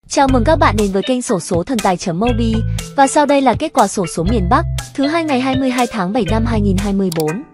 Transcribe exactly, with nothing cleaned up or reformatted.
Chào mừng các bạn đến với kênh xổ số thần tài.mobi và sau đây là kết quả xổ số miền Bắc thứ hai ngày hai mươi hai tháng bảy năm hai nghìn không trăm hai mươi tư.